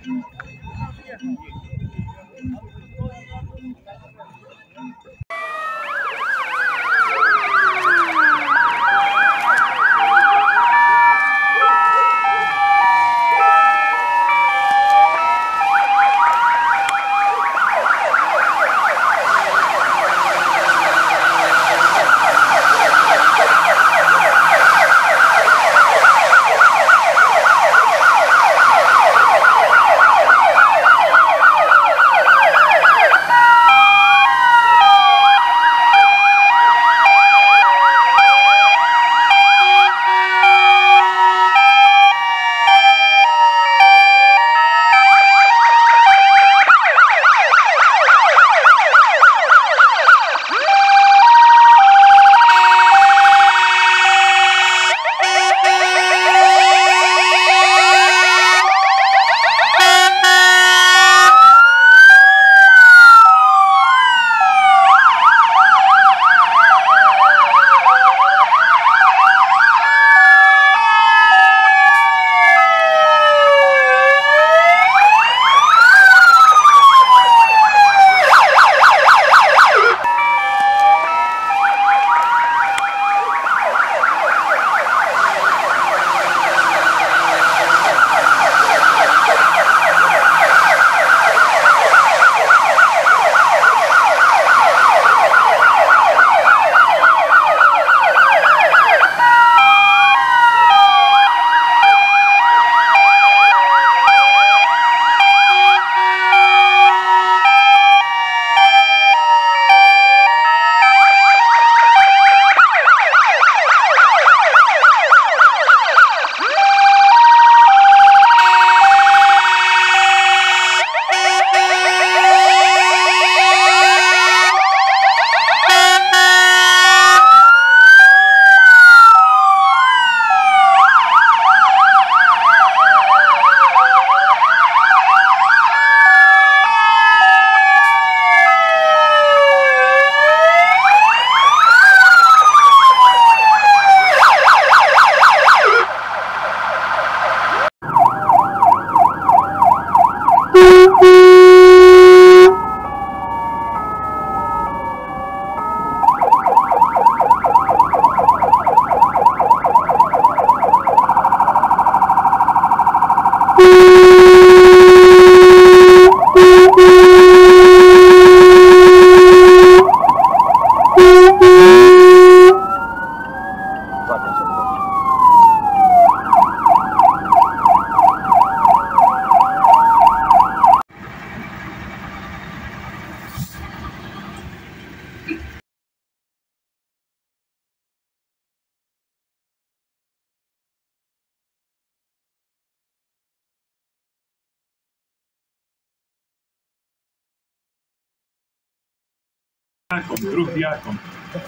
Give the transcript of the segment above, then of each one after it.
Druh jaką.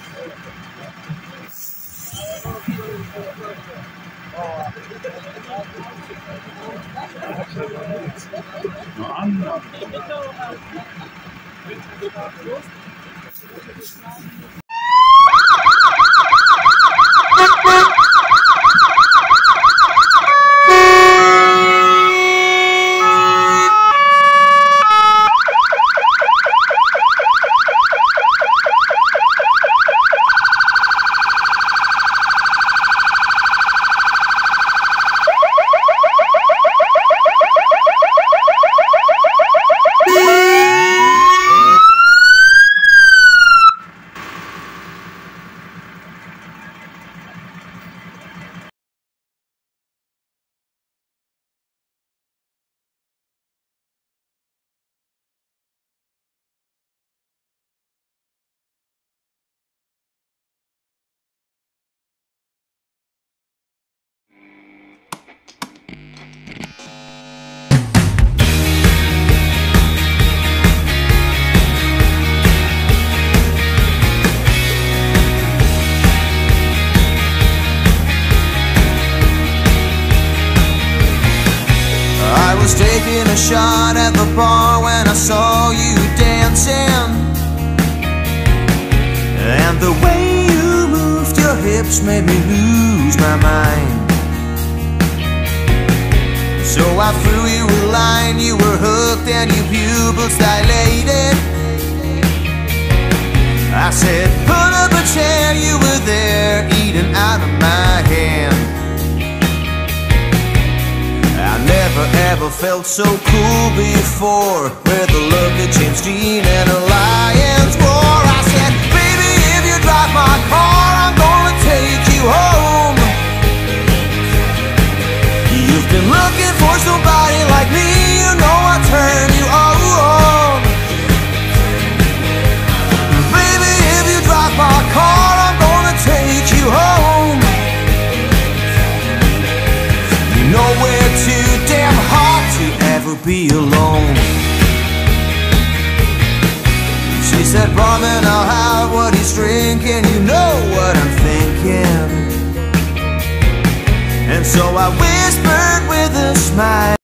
No Anna. Taking a shot at the bar when I saw you dancing, and the way you moved your hips made me lose my mind. So I threw you a line, you and your pupils dilated. I said, put up a chair, you were there, eating out of my hand. I never ever felt so cool before, with the look of James Dean and a lion's roar. I said, baby, if you drive my car, I'm gonna take you home. You've been looking for somebody like me, you know I'll turn you on. Baby, if you drive my car, I'm gonna take you home. You know we're too damn hot to ever be alone. She said, brother, now have what he's drinking, you know what I'm thinking. And so I whispered with a smile,